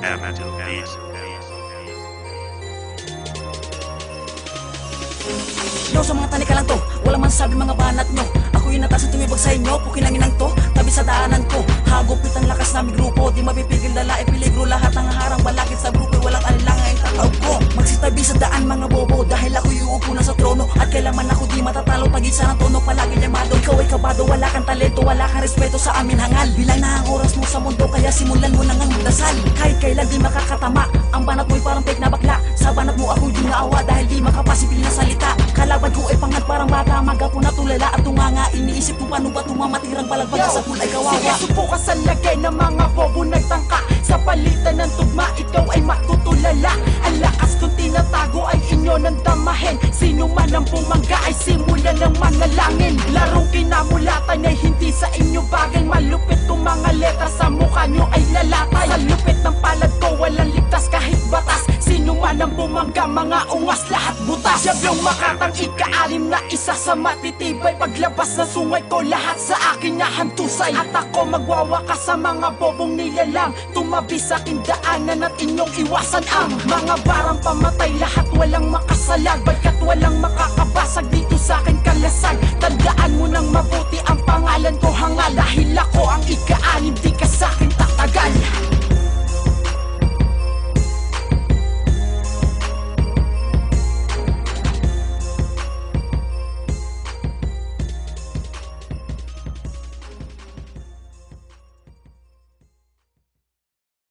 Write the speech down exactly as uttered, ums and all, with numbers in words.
Yo, sa mga tanika lang to, wala man sabi mga banat nyo. Ako yung natasan tumibag sa inyo, pukinangin ang to, tabi sa daanan ko. Hagupit ang lakas naming grupo, di mapipigil dala, ipiligro lahat ng harang balakid sa grupo, walang alinlangan ang tataw ko. Magsitabi sa daan mga bobo, dahil ako iuupo na sa trono. At kailangan ako di matatalo, tagisa ng tono, palagi llamado. Ikaw ay kabado, wala kang talento, wala kang respeto sa amin hangal. Bilang na ang oras mo sa mundo, kaya simulan mo nang ang magdasal. Kahit kailan di makakatama, ang banat mo'y parang fake na bakla. Sa banat mo ako di naawa, dahil di makapasibil na salita. Kalaban ko ay pangad parang bata, magapo na tulala at tunganga. Iniisip kung paano ba tumamatirang palagbag sa pool ay kawawa. Sige, subukan sa lagay ng mga bobo nagtangka. Sa palitan ng tugma, ikaw ay matutulala. Ang lakas kung tinatago ay inyo nang damahin. Sino man ang bumangga ay simulan ng manalangin. Larong kinamulatan ay hindi sa inyo bagay. Malupit kung mga letra sa mukha nyo ay lalatay. Sa lupit ng palad ko walang ligtas kahit batas. Sino man ang bumangga, mga ungas lahat butas. Siyablong makatang ika-alim na isa sa matitibay. Paglabas na sungay ko lahat sa akin na hantusay. At ako magwawakas sa mga bobong nilalang. Tumabi sa kindaanan at inyong iwasan ang mga barang pamatay. Lahat walang makasalag, bagkat walang makasalag.